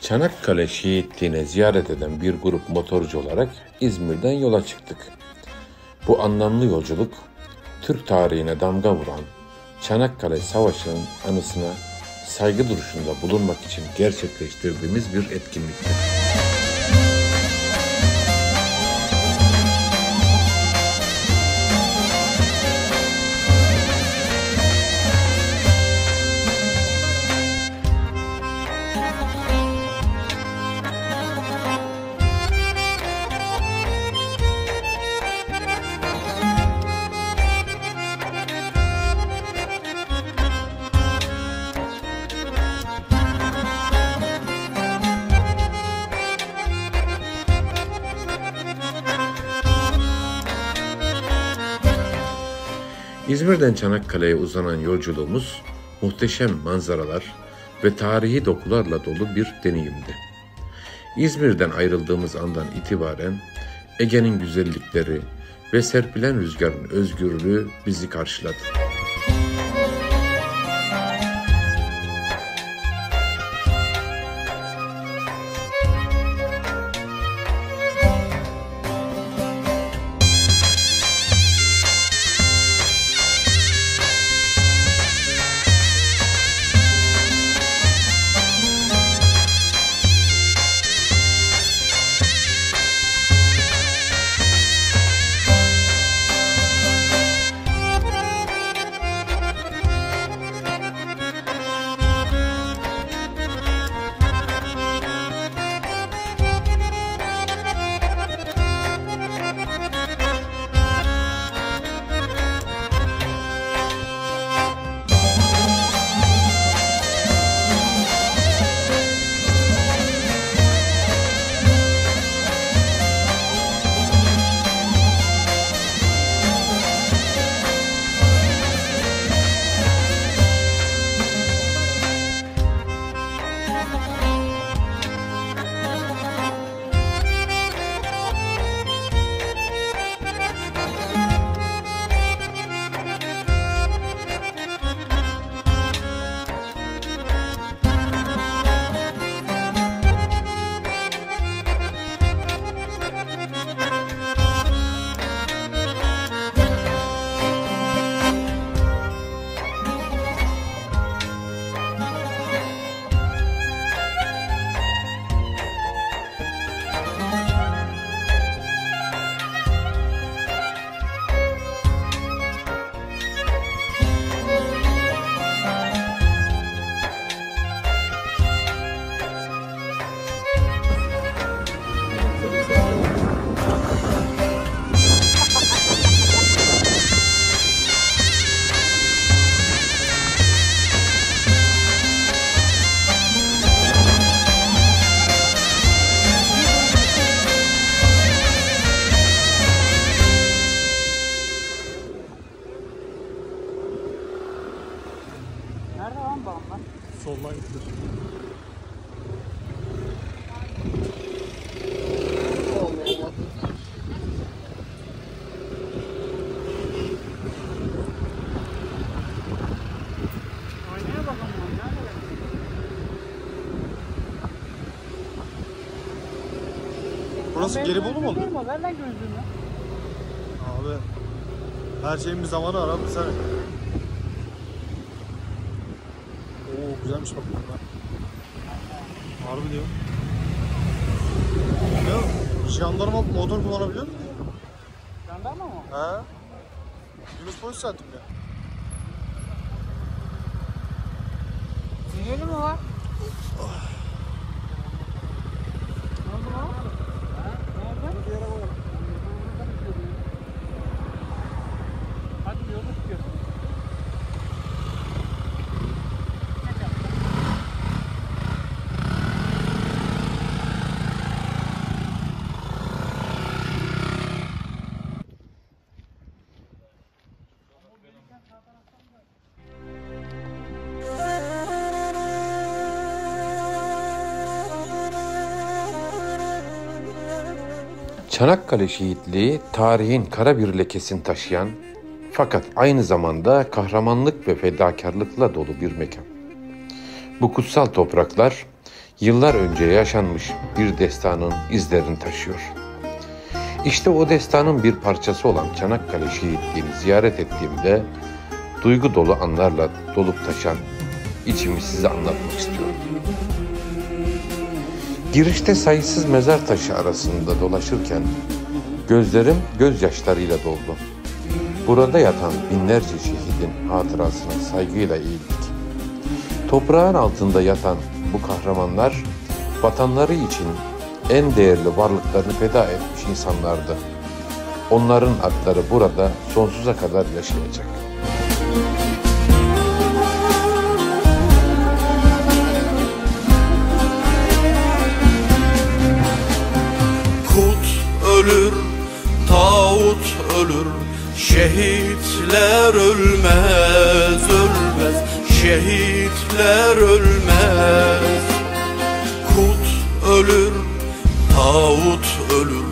Çanakkale şehitliğine ziyaret eden bir grup motorcu olarak İzmir'den yola çıktık. Bu anlamlı yolculuk, Türk tarihine damga vuran Çanakkale Savaşı'nın anısına saygı duruşunda bulunmak için gerçekleştirdiğimiz bir etkinlikti. İzmir'den Çanakkale'ye uzanan yolculuğumuz muhteşem manzaralar ve tarihi dokularla dolu bir deneyimdi. İzmir'den ayrıldığımız andan itibaren Ege'nin güzellikleri ve serpilen rüzgarın özgürlüğü bizi karşıladı. Nerede lan bağımlar? Soldan gidiyor. Aynaya bakalım lan. Nerede? Burası Gelibolu mu oldu? Ver lan gözlüğünü. Abi her şeyin bir zamanı var abi sen. Oo güzelmiş bak bunlar. Harbi diyor. Ne? Jandarma motor kullanabiliyor mu? Jandarma mı? He. Yunus polis santim ya. Sinyali mi var? Ne oldu lan? Nerede? Bir yere koyalım. Hadi yolu tutuyor. Çanakkale şehitliği tarihin kara bir lekesini taşıyan fakat aynı zamanda kahramanlık ve fedakarlıkla dolu bir mekan. Bu kutsal topraklar yıllar önce yaşanmış bir destanın izlerini taşıyor. İşte o destanın bir parçası olan Çanakkale şehitliğini ziyaret ettiğimde duygu dolu anlarla dolup taşan içimi size anlatmak istiyorum. Girişte sayısız mezar taşı arasında dolaşırken gözlerim gözyaşlarıyla doldu. Burada yatan binlerce şehidin hatırasına saygıyla eğildik. Toprağın altında yatan bu kahramanlar vatanları için en değerli varlıklarını feda etmiş insanlardı. Onların adları burada sonsuza kadar yaşayacak. Kut ölür, tağut ölür, şehitler ölmez, ölmez, şehitler ölmez. Kut ölür, tağut ölür,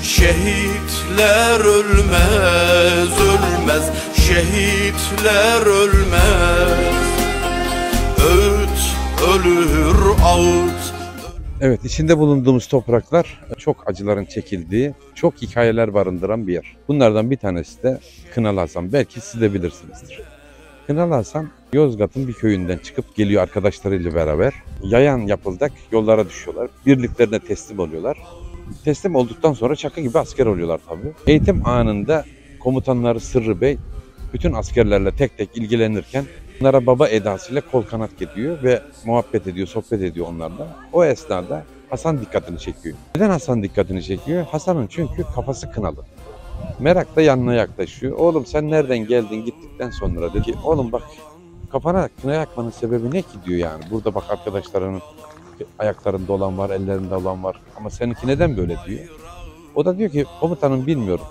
şehitler ölmez, ölmez, şehitler ölmez. Öğüt ölür, ağıt. Evet, içinde bulunduğumuz topraklar çok acıların çekildiği, çok hikayeler barındıran bir yer. Bunlardan bir tanesi de Kınalı Hasan. Belki siz de bilirsinizdir. Kınalı Hasan, Yozgat'ın bir köyünden çıkıp geliyor arkadaşlarıyla beraber. Yayan yapıldak yollara düşüyorlar. Birliklerine teslim oluyorlar. Teslim olduktan sonra çakı gibi asker oluyorlar tabii. Eğitim anında komutanları Sırrı Bey bütün askerlerle tek tek ilgilenirken onlara baba edasıyla kol kanat gidiyor ve muhabbet ediyor, sohbet ediyor onlarla. O esnada Hasan dikkatini çekiyor. Neden Hasan dikkatini çekiyor? Hasan'ın çünkü kafası kınalı. Merakla yanına yaklaşıyor. Oğlum sen nereden geldin gittikten sonra dedi ki oğlum bak kafana kına yakmanın sebebi ne ki diyor yani. Burada bak arkadaşlarının ayaklarında olan var, ellerinde olan var ama seninki neden böyle diyor. O da diyor ki komutanım bilmiyorum.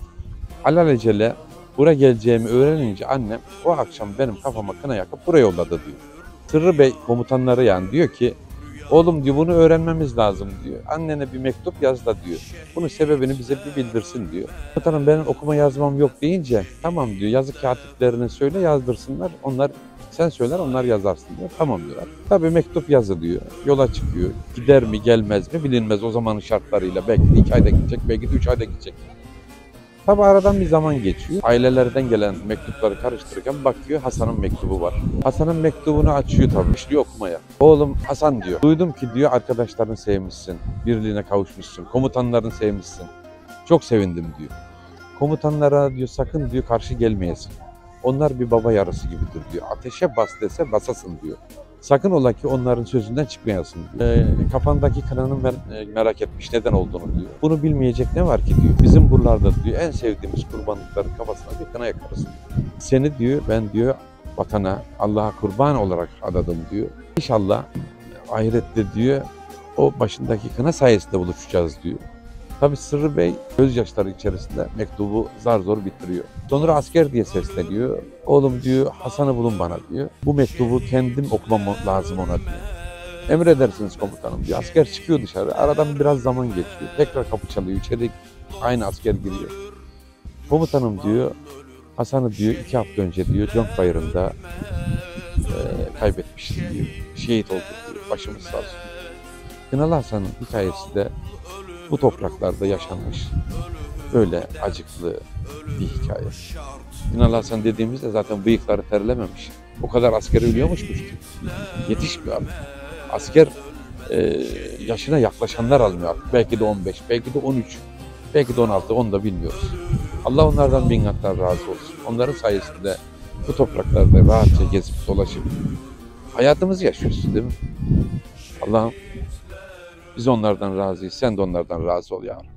Alelacele buraya geleceğimi öğrenince annem o akşam benim kafama kına yakıp buraya yolladı diyor. Sırrı Bey komutanları yani diyor ki oğlum diyor bunu öğrenmemiz lazım diyor. Annene bir mektup yaz da diyor. Bunun sebebini bize bir bildirsin diyor. Komutanım benim okuma yazmam yok deyince tamam diyor yazı katiplerine söyle yazdırsınlar. Onlar sen söyler onlar yazarsın diyor. Tamam diyorlar. Tabii mektup yazılıyor. Yola çıkıyor. Gider mi gelmez mi bilinmez o zamanın şartlarıyla. Belki de 2 ayda gidecek belki de 3 ayda gidecek. Tabi aradan bir zaman geçiyor. Ailelerden gelen mektupları karıştırırken bakıyor Hasan'ın mektubu var. Hasan'ın mektubunu açıyor tabii. Başlıyor okumaya. Oğlum Hasan diyor. Duydum ki diyor arkadaşlarını sevmişsin. Birliğine kavuşmuşsun. Komutanlarını sevmişsin. Çok sevindim diyor. Komutanlara diyor sakın diyor karşı gelmeyesin. Onlar bir baba yarısı gibidir diyor. Ateşe bas dese basasın diyor. Sakın ola ki onların sözünden çıkmayasın diyor. Kafandaki kınanın merak etmiş neden olduğunu diyor. Bunu bilmeyecek ne var ki diyor. Bizim buralarda diyor en sevdiğimiz kurbanlıkların kafasına bir kına yakarız diyor. Seni diyor ben diyor vatana Allah'a kurban olarak adadım diyor. İnşallah ahirette diyor o başındaki kına sayesinde buluşacağız diyor. Tabi Sırrı Bey gözyaşları içerisinde mektubu zar zor bitiriyor. Sonra asker diye sesleniyor. Oğlum diyor Hasan'ı bulun bana diyor. Bu mektubu kendim okumam lazım ona diyor. Emredersiniz komutanım diyor. Asker çıkıyor dışarı. Aradan biraz zaman geçiyor. Tekrar kapı çalıyor. İçeri aynı asker giriyor. Komutanım diyor Hasan'ı diyor 2 hafta önce diyor Conk Bayırı'nda kaybetmişiz diyor. Şehit oldu diyor. Başımız sağ olsun. Kınalı Hasan'ın hikayesi de bu topraklarda yaşanmış. Böyle acıklı bir hikaye. Kınalı Hasan dediğimizde zaten bıyıkları terlememiş. O kadar asker ölüyormuş ki. Yetişmiyor artık. Asker yaşına yaklaşanlar almıyor artık. Belki de 15, belki de 13, belki de 16, onu da bilmiyoruz. Allah onlardan bin katlar razı olsun. Onların sayesinde bu topraklarda rahatça gezip dolaşıp hayatımızı yaşıyoruz değil mi? Allah'ım biz onlardan razıyız. Sen de onlardan razı ol ya Rabbi.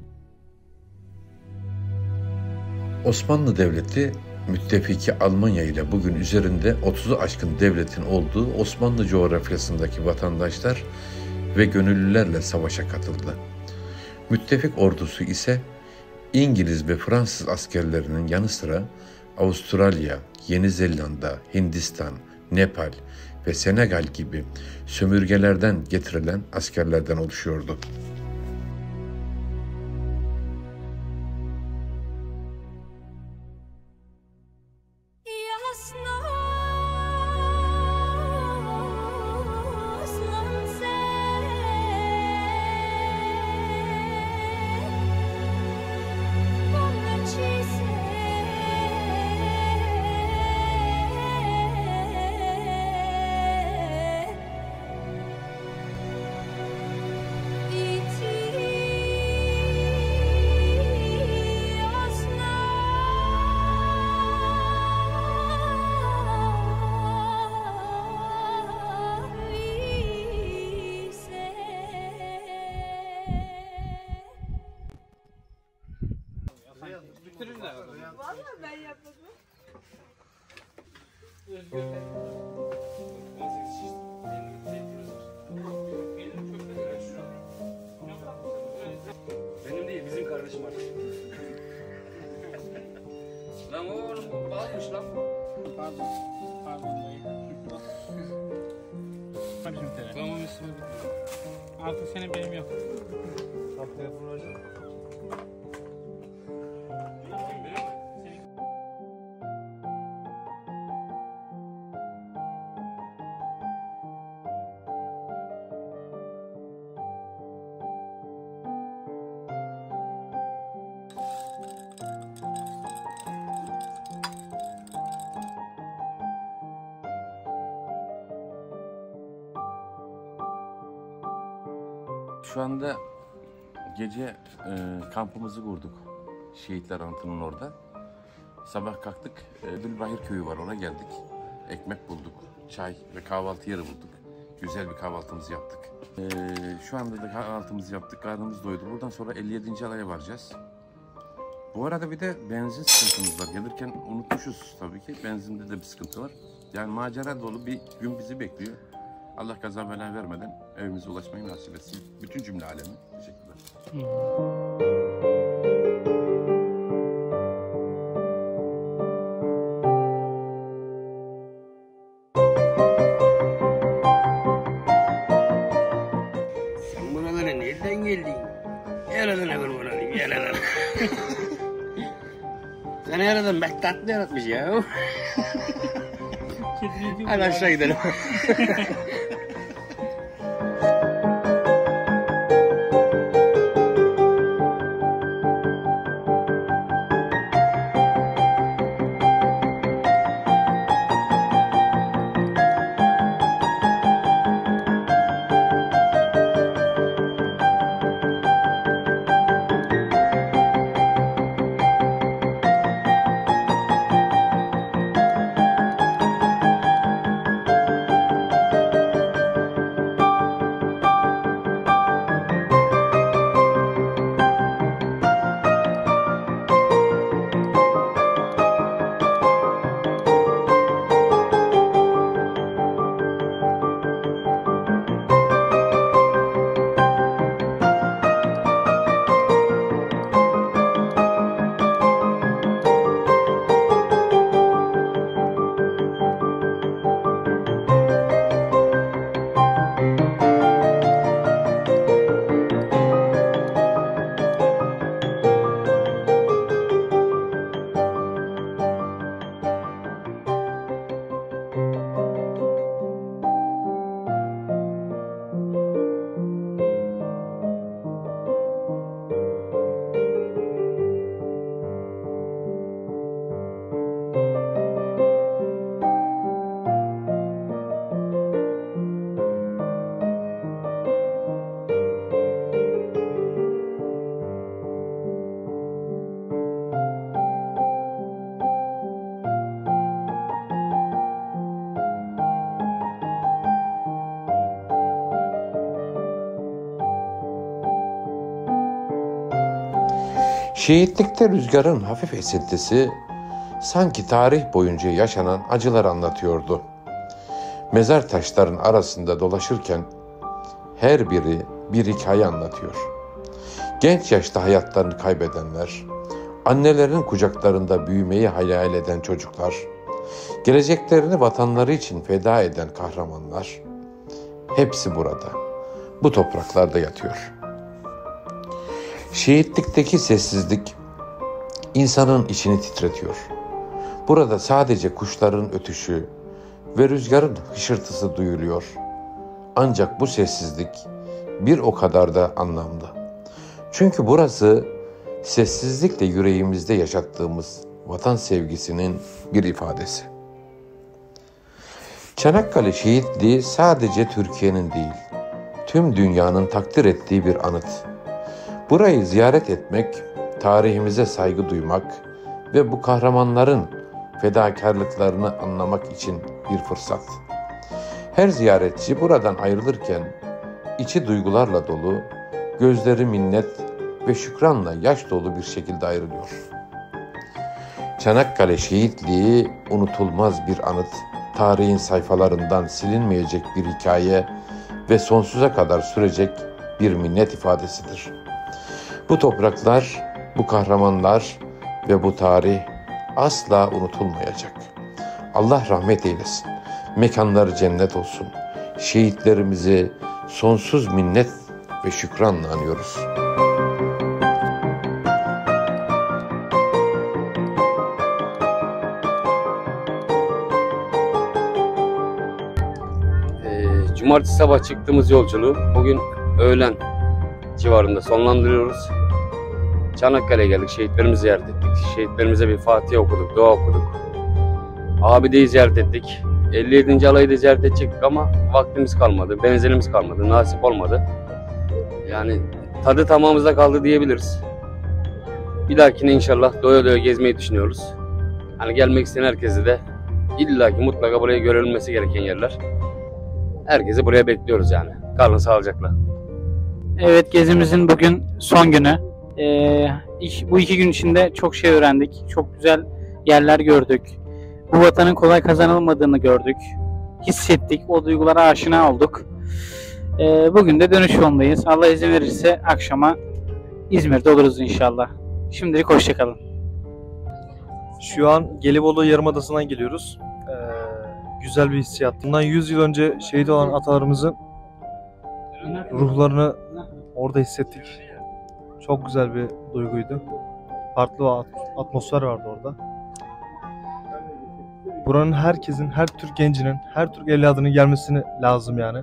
Osmanlı Devleti müttefiki Almanya ile bugün üzerinde 30'u aşkın devletin olduğu Osmanlı coğrafyasındaki vatandaşlar ve gönüllülerle savaşa katıldı. Müttefik ordusu ise İngiliz ve Fransız askerlerinin yanı sıra Avustralya, Yeni Zelanda, Hindistan, Nepal ve Senegal gibi sömürgelerden getirilen askerlerden oluşuyordu. Özgür Bey. 18 şiş. Benim değil, bizim kardeşim artık. Lan oğlum, bu bağırmış lan. Pardon. Pardon dayı. Kardeşim tere. Babamın ismi. Artık senin benim yok. Hatta yapın hocam. Şu anda gece kampımızı kurduk. Şehitler Anıtı'nın orada. Sabah kalktık. Gülbahir Köyü var, ona geldik. Ekmek bulduk, çay ve kahvaltı yeri bulduk. Güzel bir kahvaltımızı yaptık. Şu anda da kahvaltımızı yaptık, karnımız doydu. Buradan sonra 57. alaya varacağız. Bu arada bir de benzin sıkıntımız var. Gelirken unutmuşuz tabii ki. Benzinde de bir sıkıntı var. Yani macera dolu bir gün bizi bekliyor. Allah kaza bela vermeden evimize ulaşmayı nasip etsin. Bütün cümle alemi. Teşekkürler. Sen buralara nereden geldin? Yaradan evvel buralıyım, yaradan. Sen yaradan bek tatlı yaratmış ya. Hadi aşağı gidelim. Şehitlikte rüzgarın hafif esintisi sanki tarih boyunca yaşanan acılar anlatıyordu. Mezar taşların arasında dolaşırken her biri bir hikaye anlatıyor. Genç yaşta hayatlarını kaybedenler, annelerin kucaklarında büyümeyi hayal eden çocuklar, geleceklerini vatanları için feda eden kahramanlar, hepsi burada, bu topraklarda yatıyor. Şehitlikteki sessizlik insanın içini titretiyor. Burada sadece kuşların ötüşü ve rüzgarın hışırtısı duyuluyor. Ancak bu sessizlik bir o kadar da anlamlı. Çünkü burası sessizlikle yüreğimizde yaşattığımız vatan sevgisinin bir ifadesi. Çanakkale şehitliği sadece Türkiye'nin değil, tüm dünyanın takdir ettiği bir anıt. Burayı ziyaret etmek, tarihimize saygı duymak ve bu kahramanların fedakarlıklarını anlamak için bir fırsat. Her ziyaretçi buradan ayrılırken içi duygularla dolu, gözleri minnet ve şükranla yaş dolu bir şekilde ayrılıyor. Çanakkale şehitliği unutulmaz bir anıt, tarihin sayfalarından silinmeyecek bir hikaye ve sonsuza kadar sürecek bir minnet ifadesidir. Bu topraklar, bu kahramanlar ve bu tarih asla unutulmayacak. Allah rahmet eylesin, mekanları cennet olsun. Şehitlerimizi sonsuz minnet ve şükranla anıyoruz. Cumartesi sabah çıktığımız yolculuğu bugün öğlen civarında sonlandırıyoruz. Çanakkale'ye geldik, şehitlerimizi ziyaret ettik. Şehitlerimize bir Fatiha okuduk, dua okuduk. Abideyi ziyaret ettik. 57. alayı da ziyaret edecektik ama vaktimiz kalmadı, benzinimiz kalmadı, nasip olmadı. Yani tadı tamamımızda kaldı diyebiliriz. Bir dahakine inşallah doya doya gezmeyi düşünüyoruz. Hani gelmek isteyen herkese de illaki mutlaka buraya görülmesi gereken yerler. Herkesi buraya bekliyoruz yani. Kalın sağlıcakla. Evet, gezimizin bugün son günü. Bu 2 gün içinde çok şey öğrendik. Çok güzel yerler gördük. Bu vatanın kolay kazanılmadığını gördük. Hissettik. O duygulara aşina olduk. Bugün de dönüş yolundayız. Allah izin verirse akşama İzmir'de oluruz inşallah. Şimdilik hoşçakalın. Şu an Gelibolu Yarımadası'ndan geliyoruz. Güzel bir hissiyat. Bundan 100 yıl önce şehit olan atalarımızın ruhlarını orada hissettik. Çok güzel bir duyguydu. Farklı bir atmosfer vardı orada. Buranın herkesin, her Türk gencinin, her Türk evladının gelmesini lazım yani.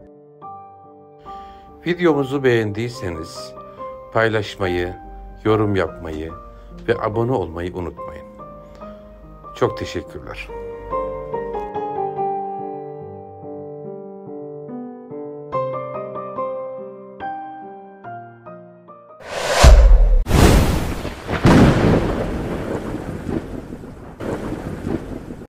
Videomuzu beğendiyseniz paylaşmayı, yorum yapmayı ve abone olmayı unutmayın. Çok teşekkürler.